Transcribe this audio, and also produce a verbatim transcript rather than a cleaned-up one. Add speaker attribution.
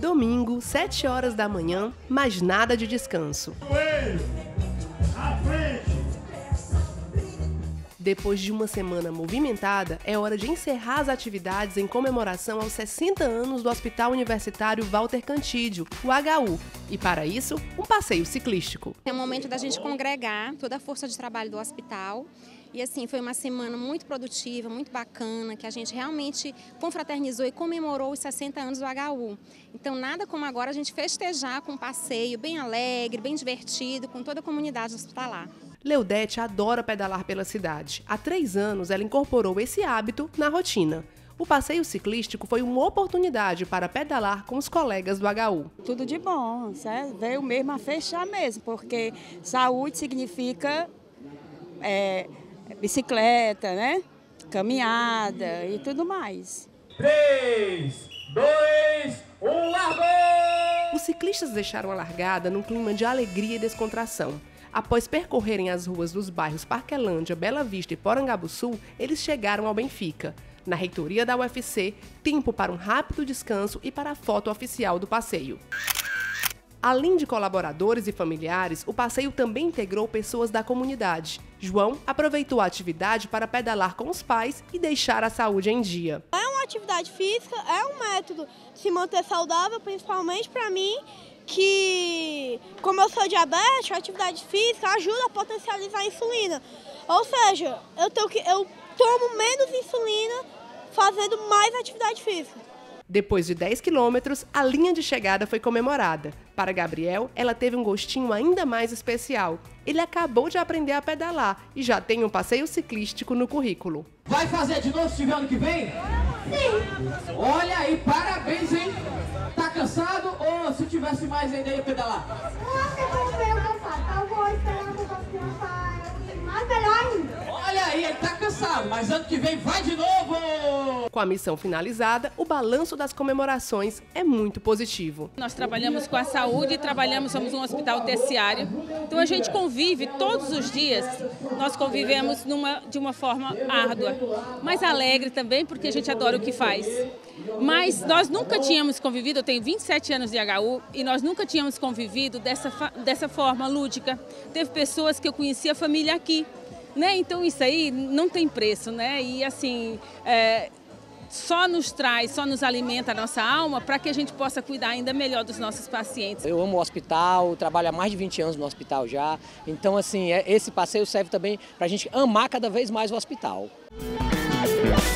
Speaker 1: Domingo, sete horas da manhã, mas nada de descanso. Depois de uma semana movimentada, é hora de encerrar as atividades em comemoração aos sessenta anos do Hospital Universitário Walter Cantídio, o H U. E para isso, um passeio ciclístico.
Speaker 2: É o momento da gente congregar toda a força de trabalho do hospital. E assim, foi uma semana muito produtiva, muito bacana, que a gente realmente confraternizou e comemorou os sessenta anos do H U. Então nada como agora a gente festejar com um passeio bem alegre, bem divertido, com toda a comunidade hospitalar.
Speaker 1: Leudete adora pedalar pela cidade. Há três anos ela incorporou esse hábito na rotina. O passeio ciclístico foi uma oportunidade para pedalar com os colegas do H U.
Speaker 3: Tudo de bom, certo? Veio mesmo a fechar mesmo, porque saúde significa é, bicicleta, né? Caminhada e tudo mais.
Speaker 4: três, dois, um, largou!
Speaker 1: Os ciclistas deixaram a largada num clima de alegria e descontração. Após percorrerem as ruas dos bairros Parquelândia, Bela Vista e Porangabuçu, eles chegaram ao Benfica. Na reitoria da U F C, tempo para um rápido descanso e para a foto oficial do passeio. Além de colaboradores e familiares, o passeio também integrou pessoas da comunidade. João aproveitou a atividade para pedalar com os pais e deixar a saúde em dia.
Speaker 5: É uma atividade física, é um método de se manter saudável, principalmente para mim, que, como eu sou diabético, a atividade física ajuda a potencializar a insulina. Ou seja, eu, tenho que, eu tomo menos insulina fazendo mais atividade física.
Speaker 1: Depois de dez quilômetros, a linha de chegada foi comemorada. Para Gabriel, ela teve um gostinho ainda mais especial. Ele acabou de aprender a pedalar e já tem um passeio ciclístico no currículo.
Speaker 4: Vai fazer de novo se tiver ano que vem? Sim! Olha aí, parabéns, hein? Tá cansado ou se tivesse mais ainda ia pedalar?
Speaker 6: Nossa, eu tô meio cansado. Então vou esperar um pouco cansar. Mas melhor ainda.
Speaker 4: Olha aí, ele tá cansado, mas ano que vem vai de novo!
Speaker 1: Com a missão finalizada, o balanço das comemorações é muito positivo.
Speaker 7: Nós trabalhamos com a saúde e trabalhamos, somos um hospital terciário, então a gente convive todos os dias, nós convivemos numa, de uma forma árdua, mas alegre também, porque a gente adora o que faz. Mas nós nunca tínhamos convivido, eu tenho vinte e sete anos de H U, e nós nunca tínhamos convivido dessa, dessa forma lúdica. Teve pessoas que eu conhecia a família aqui, né? Então isso aí não tem preço, né? E assim, é, só nos traz, só nos alimenta a nossa alma para que a gente possa cuidar ainda melhor dos nossos pacientes.
Speaker 8: Eu amo o hospital, trabalho há mais de vinte anos no hospital já, então assim, esse passeio serve também para a gente amar cada vez mais o hospital.